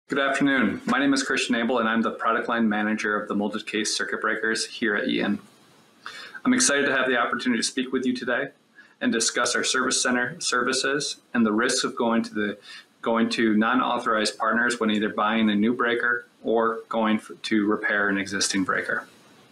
Good afternoon. My name is Christian Abel, and I'm the product line manager of the molded case circuit breakers here at Eaton. I'm excited to have the opportunity to speak with you today and discuss our service center services and the risks of going to non-authorized partners when either buying a new breaker or going to repair an existing breaker.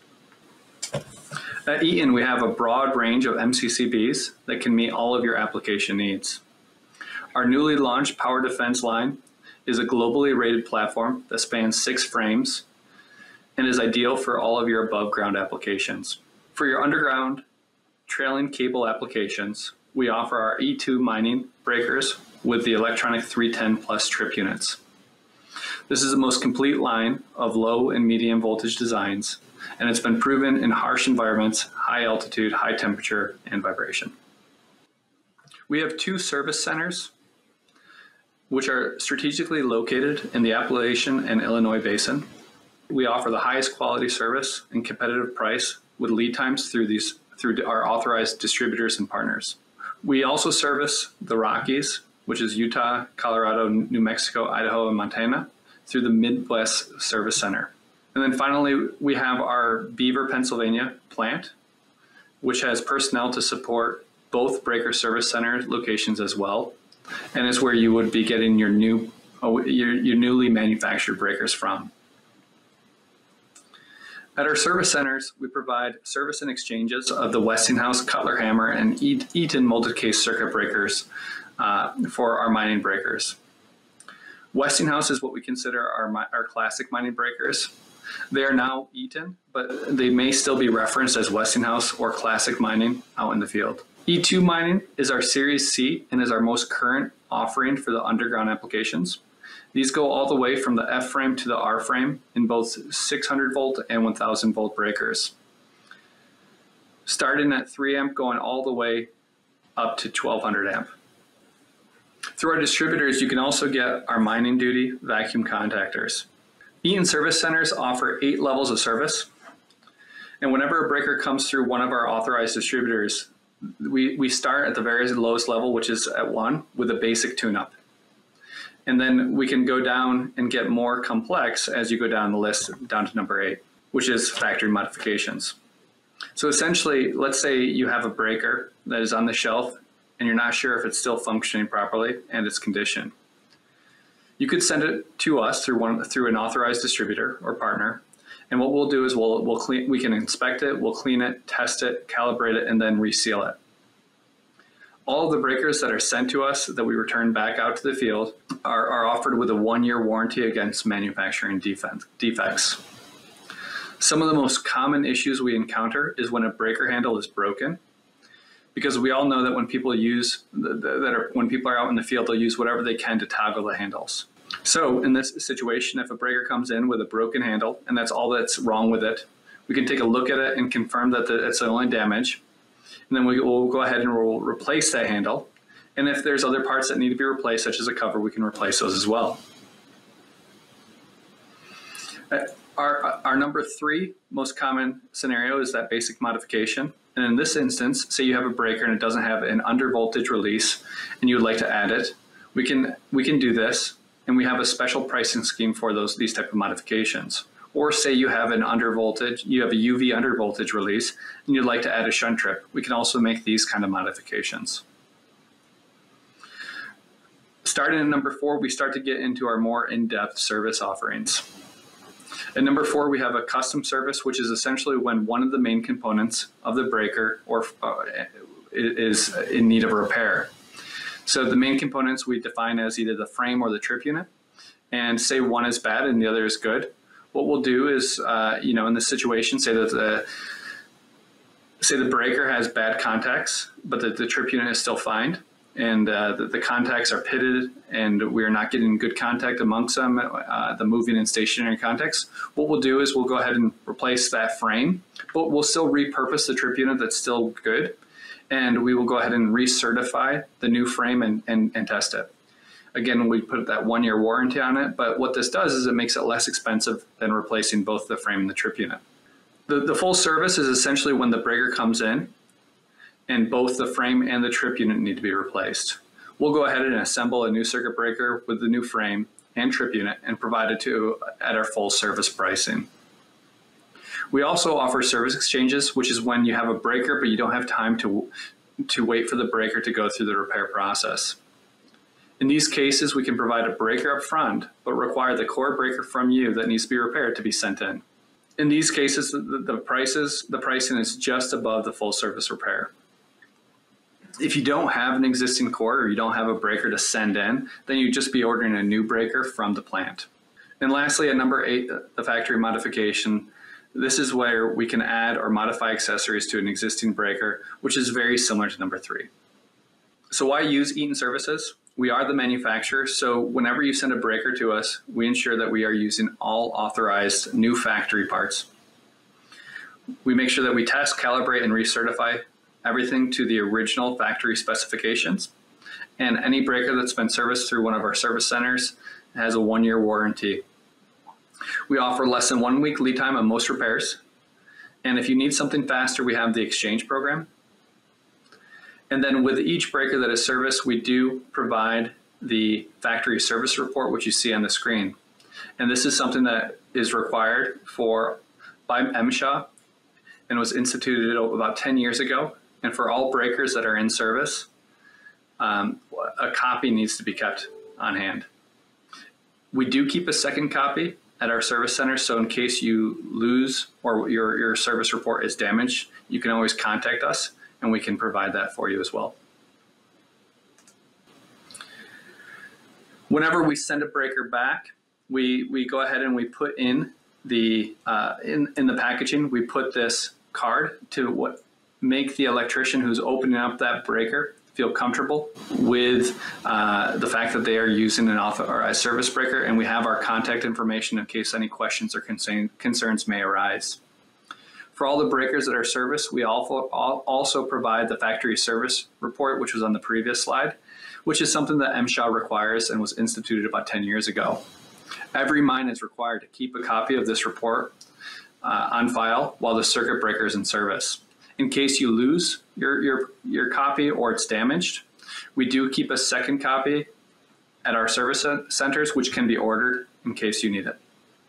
At Eaton, we have a broad range of MCCBs that can meet all of your application needs. Our newly launched Power Defense line is a globally rated platform that spans 6 frames and is ideal for all of your above ground applications. For your underground trailing cable applications, we offer our E2 mining breakers with the electronic 310 plus trip units. This is the most complete line of low and medium voltage designs, and it's been proven in harsh environments, high altitude, high temperature, and vibration. We have 2 service centers which are strategically located in the Appalachian and Illinois basin. We offer the highest quality service and competitive price with lead times through our authorized distributors and partners. We also service the Rockies, which is Utah, Colorado, New Mexico, Idaho, and Montana, through the Midwest Service Center. And then finally, we have our Beaver, Pennsylvania plant, which has personnel to support both breaker service center locations as well, and is where you would be getting your newly manufactured breakers from. At our service centers, we provide service and exchanges of the Westinghouse, Cutler Hammer, and Eaton molded case circuit breakers for our mining breakers. Westinghouse is what we consider our classic mining breakers. They are now Eaton, but they may still be referenced as Westinghouse or classic mining out in the field. E2 mining is our Series C and is our most current offering for the underground applications. These go all the way from the F frame to the R frame in both 600 volt and 1000 volt breakers, starting at 3 amp going all the way up to 1200 amp. Through our distributors, you can also get our mining duty vacuum contactors. Eaton service centers offer 8 levels of service, and whenever a breaker comes through one of our authorized distributors, we start at the very lowest level, which is at 1, with a basic tune-up. And then we can go down and get more complex as you go down the list down to number 8, which is factory modifications. So essentially, let's say you have a breaker that is on the shelf and you're not sure if it's still functioning properly and its condition. You could send it to us through an authorized distributor or partner. And what we'll do is we can inspect it, we'll clean it, test it, calibrate it, and then reseal it. All of the breakers that are sent to us that we return back out to the field are offered with a 1-year warranty against manufacturing defects. Some of the most common issues we encounter is when a breaker handle is broken, because we all know that when people are out in the field, they'll use whatever they can to toggle the handles. So in this situation, if a breaker comes in with a broken handle and that's all that's wrong with it, we can take a look at it and confirm that it's the only damage. And then we'll go ahead and we'll replace that handle. And if there's other parts that need to be replaced, such as a cover, we can replace those as well. Our number 3 most common scenario is that basic modification. And in this instance, say you have a breaker and it doesn't have an under voltage release and you would like to add it, we can do this. And we have a special pricing scheme for these type of modifications. Or say you have you have a UV under voltage release and you'd like to add a shunt trip. We can also make these kind of modifications. Starting at number 4, we start to get into our more in-depth service offerings. At number 4, we have a custom service, which is essentially when one of the main components of the breaker is in need of a repair. So the main components we define as either the frame or the trip unit, and say one is bad and the other is good. What we'll do is, in this situation, say the breaker has bad contacts, but the trip unit is still fine, and the contacts are pitted, and we are not getting good contact amongst them, the moving and stationary contacts. What we'll do is we'll go ahead and replace that frame, but we'll still repurpose the trip unit that's still good. And we will go ahead and recertify the new frame and test it. Again, we put that 1-year warranty on it, but what this does is it makes it less expensive than replacing both the frame and the trip unit. The full service is essentially when the breaker comes in and both the frame and the trip unit need to be replaced. We'll go ahead and assemble a new circuit breaker with the new frame, and trip unit and provided to at our full service pricing. We also offer service exchanges, which is when you have a breaker, but you don't have time to wait for the breaker to go through the repair process. In these cases, we can provide a breaker up front, but require the core breaker from you that needs to be repaired to be sent in. In these cases, the pricing is just above the full service repair. If you don't have an existing core or you don't have a breaker to send in, then you'd just be ordering a new breaker from the plant. And lastly, at number 8, the factory modification. This is where we can add or modify accessories to an existing breaker, which is very similar to number 3. So why use Eaton services? We are the manufacturer, so whenever you send a breaker to us, we ensure that we are using all authorized new factory parts. We make sure that we test, calibrate, and recertify everything to the original factory specifications. And any breaker that's been serviced through one of our service centers has a 1-year warranty. We offer less than 1 week lead time on most repairs. And if you need something faster, we have the exchange program. And then with each breaker that is serviced, we do provide the factory service report, which you see on the screen. And this is something that is required by MSHA and was instituted about 10 years ago. And for all breakers that are in service, a copy needs to be kept on hand. We do keep a second copy at our service center, so in case you lose or your service report is damaged, you can always contact us and we can provide that for you as well. Whenever we send a breaker back, we go ahead and we put in the in the packaging, we put this card to make the electrician who's opening up that breaker feel comfortable with the fact that they are using an authorized service breaker, and we have our contact information in case any questions or concerns may arise. For all the breakers that are serviced, we also provide the factory service report, which was on the previous slide, which is something that MSHA requires and was instituted about 10 years ago. Every mine is required to keep a copy of this report on file while the circuit breaker is in service. In case you lose your copy or it's damaged, we do keep a second copy at our service centers, which can be ordered in case you need it.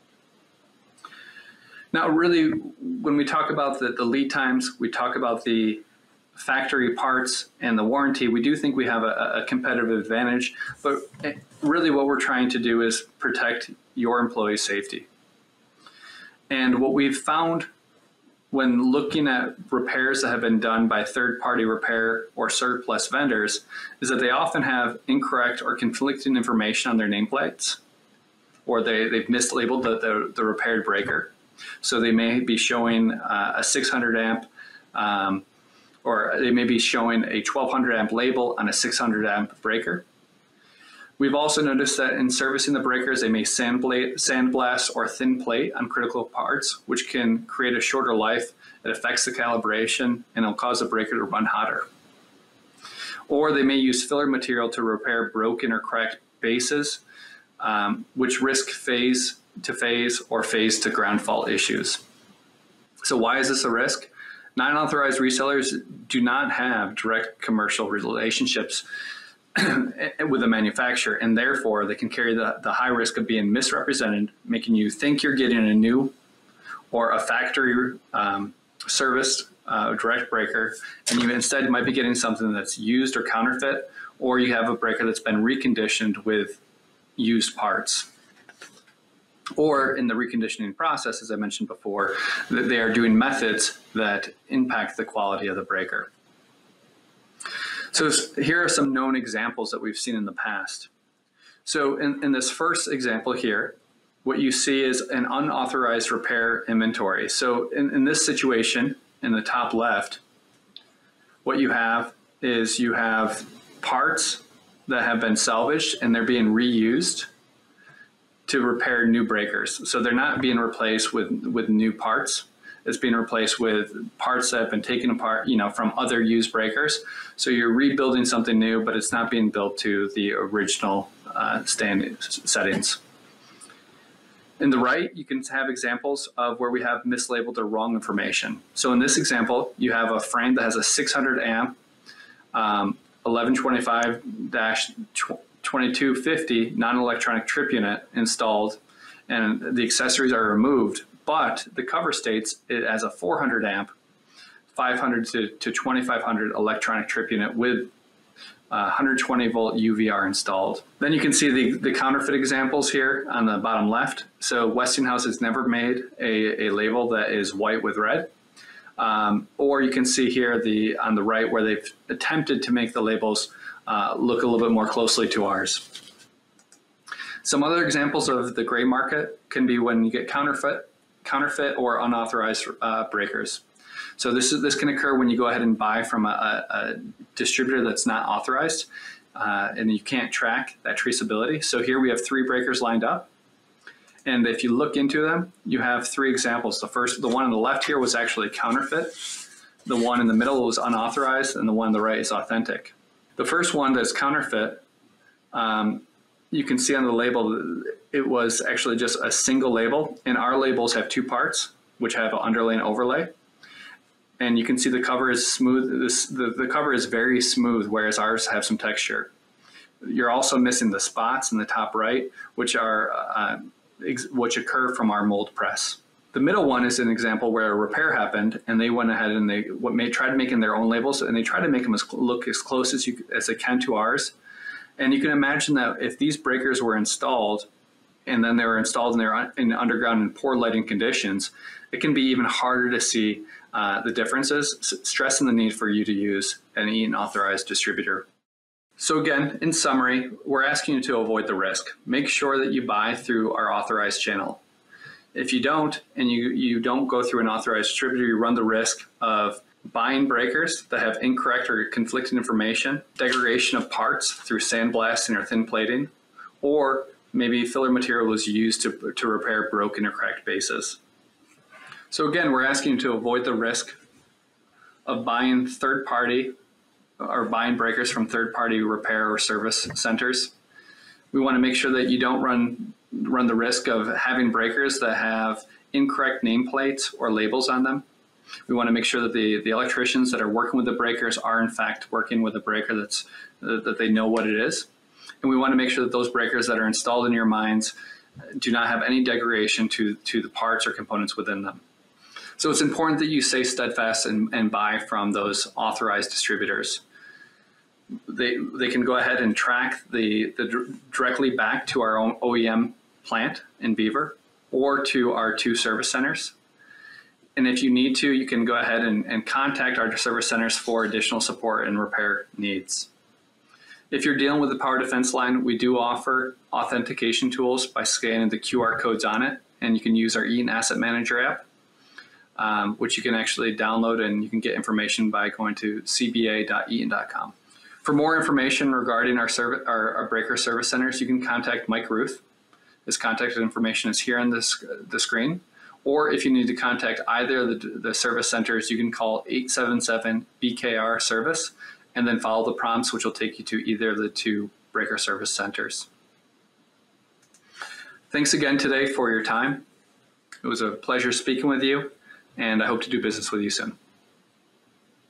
Now, really, when we talk about the lead times, we talk about the factory parts and the warranty, we do think we have a competitive advantage, but really what we're trying to do is protect your employees' safety. And what we've found when looking at repairs that have been done by third-party repair or surplus vendors is that they often have incorrect or conflicting information on their nameplates, or they've mislabeled the repaired breaker. So they may be showing a 600 amp, or they may be showing a 1200 amp label on a 600 amp breaker. We've also noticed that in servicing the breakers, they may sandblast or thin plate on critical parts, which can create a shorter life. It affects the calibration and it'll cause the breaker to run hotter. Or they may use filler material to repair broken or cracked bases, which risk phase to phase or phase to ground fault issues. So why is this a risk? Non-authorized resellers do not have direct commercial relationships with a manufacturer, and therefore they can carry the high risk of being misrepresented, making you think you're getting a new or a factory serviced direct breaker, and you instead might be getting something that's used or counterfeit, or you have a breaker that's been reconditioned with used parts. Or in the reconditioning process, as I mentioned before, that they are doing methods that impact the quality of the breaker. So here are some known examples that we've seen in the past. So in this first example here, what you see is an unauthorized repair inventory. So in this situation, in the top left, what you have is you have parts that have been salvaged and they're being reused to repair new breakers. So they're not being replaced with new parts. It's being replaced with parts that have been taken apart, from other used breakers. So you're rebuilding something new, but it's not being built to the original settings. In the right, you can have examples of where we have mislabeled or wrong information. So in this example, you have a frame that has a 600 amp 1125-20 2250 non-electronic trip unit installed, and the accessories are removed, but the cover states it as a 400 amp, 500 to 2500 electronic trip unit with 120 volt UVR installed. Then you can see the counterfeit examples here on the bottom left. So Westinghouse has never made a label that is white with red. Or you can see here on the right where they've attempted to make the labels look a little bit more closely to ours. Some other examples of the gray market can be when you get counterfeit or unauthorized breakers. So this can occur when you go ahead and buy from a distributor that's not authorized, and you can't track that traceability. So here we have 3 breakers lined up, and if you look into them, you have 3 examples. The one on the left here was actually counterfeit, the one in the middle was unauthorized, and the one on the right is authentic. The first one that's counterfeit, you can see on the label, it was actually just a single label, and our labels have 2 parts, which have an underlay and overlay. And you can see the cover is smooth. The cover is very smooth, whereas ours have some texture. You're also missing the spots in the top right, which which occur from our mold press. The middle one is an example where a repair happened, and they went ahead and they tried making their own labels, and they tried to make them look as close as they can to ours. And you can imagine that if these breakers were installed, and then they were installed and they're in underground in poor lighting conditions, it can be even harder to see the differences, stressing the need for you to use an Eaton authorized distributor. So again, in summary, we're asking you to avoid the risk. Make sure that you buy through our authorized channel. If you don't, and you don't go through an authorized distributor, you run the risk of buying breakers that have incorrect or conflicting information, degradation of parts through sandblasting or thin plating, or maybe filler material was used to repair broken or cracked bases. So again, we're asking you to avoid the risk of buying third-party or buying breakers from third-party repair or service centers. We want to make sure that you don't run the risk of having breakers that have incorrect nameplates or labels on them. We want to make sure that the electricians that are working with the breakers are in fact working with a breaker that they know what it is. And we want to make sure that those breakers that are installed in your mines do not have any degradation to the parts or components within them. So it's important that you stay steadfast and buy from those authorized distributors. They can go ahead and track directly back to our own OEM plant in Beaver or to our 2 service centers. And if you need to, you can go ahead and contact our service centers for additional support and repair needs. If you're dealing with the power defense line, we do offer authentication tools by scanning the QR codes on it, and you can use our Eaton Asset Manager app, which you can actually download, and you can get information by going to cba.eaton.com. For more information regarding our breaker service centers, you can contact Mike Ruth. His contact information is here on the screen. Or if you need to contact either of the service centers, you can call 877-BKR-SERVICE and then follow the prompts, which will take you to either of the 2 breaker service centers. Thanks again today for your time. It was a pleasure speaking with you, and I hope to do business with you soon.